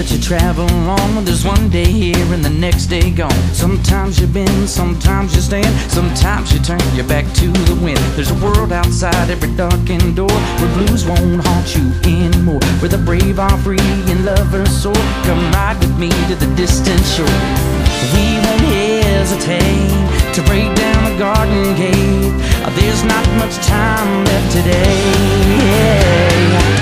that you travel on. There's one day here and the next day gone. Sometimes you bend, sometimes you stand, sometimes you turn your back to the wind. There's a world outside every darkened door, where blues won't haunt you anymore, where the brave are free and lovers soar. Come ride with me to the distant shore. We won't hesitate to break down the garden gate. There's not much time left today.